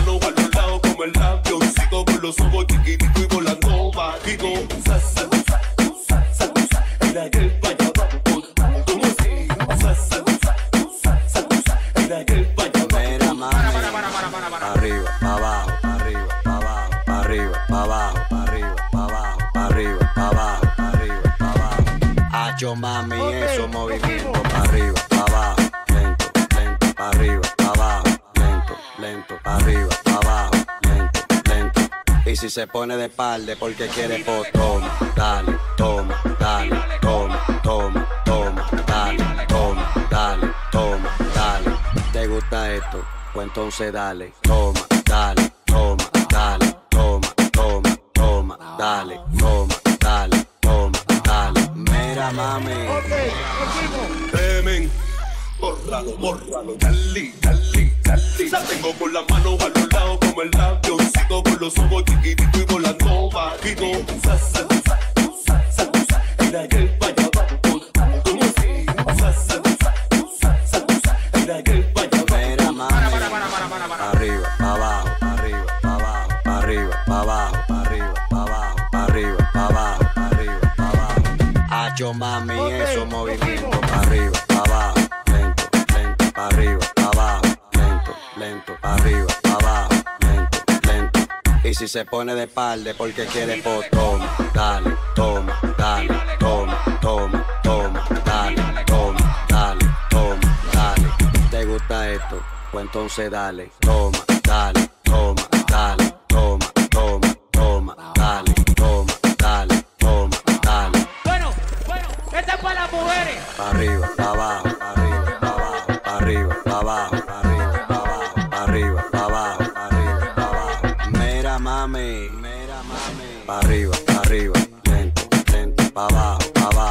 manos a los lados como el labio y sigo con los ojos chiquitico y volando bajito. Sa, sa, sa, sa, sa, sa, mira que el payo abajo, como así. Sa, sa, sa, sa, sa, sa, mira que el payo abajo. Mira, mami, arriba, pa' abajo, arriba, pa' abajo, arriba, pa' abajo, arriba, pa' abajo, arriba, pa' abajo, arriba, pa' abajo. Hacho, mami, esos movimientos, pa' arriba, pa' abajo, lento, lento, pa' arriba, pa' abajo, lento, lento, pa' arriba, pa' abajo, lento, lento. Y si se pone de espalda porque quiere, pues toma, dale, toma, dale, toma, toma, toma, dale, toma, dale, toma, dale. ¿Te gusta esto? Pues entonces dale, toma, dale, toma, dale, toma, toma, toma, dale, toma, dale, toma, dale. Mira, mami. Temen, bórralo, bórralo, dale, dale, dale. Tengo con las manos a los lados como el labio y sigo con los ojos chiquitico y volando bajito. Sa, sa, sa, sa, sa, sa, mira que el payo abajo, como así. Sa, sa, sa, sa, sa, sa, mira que el payo abajo. Mira, mami. Arriba, pa' abajo, arriba, pa' abajo, arriba, pa' abajo, arriba, pa' abajo, arriba, pa' abajo, arriba, pa' abajo. Hacho, mami, esos movimientos, pa' arriba, pa' abajo, lento, lento, pa' arriba, pa' abajo, lento, lento, pa' arriba, pa' abajo, lento, lento. Y si se pone de espalda porque quiere, pues toma, dale, toma, dale, toma, toma, toma, dale, toma, dale, toma, dale. ¿Te gusta esto? Pues entonces dale, toma, dale, toma, dale, toma, toma, toma, dale, toma, dale, toma, dale. Bueno, esta es para las mujeres. Pa' arriba, pa' abajo, pa' arriba, pa' abajo, pa' arriba, pa' abajo, pa' arriba, pa' abajo, pa' arriba, pa' abajo, pa' arriba, pa' abajo. Mira, mami, pa' arriba, lento, lento, pa' abajo, pa' abajo.